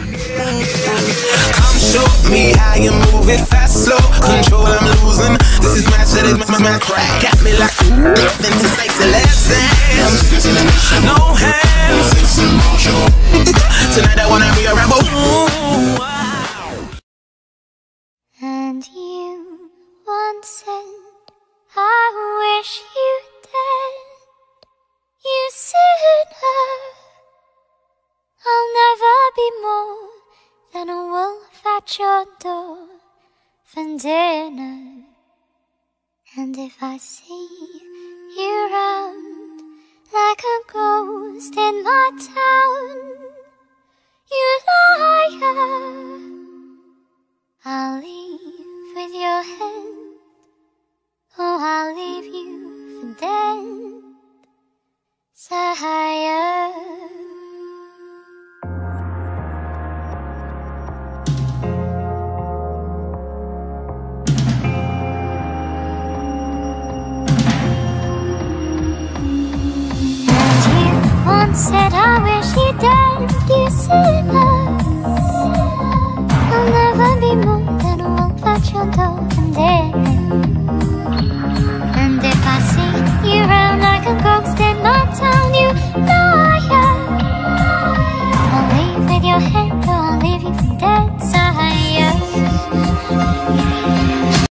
Come show me how you move it fast, slow. Control, I'm losing. This is my shit, it's my crack. Got me like nothing to say to less than. No hands. Tonight I wanna be a rebel. And you once said, I wish you dead. You said, I'll never be more than a wolf at your door for dinner. And if I see you round like a ghost in my town, you liar, I'll leave with your head. Oh, I'll leave you for dead, sire. And you once said, I wish you dead. You said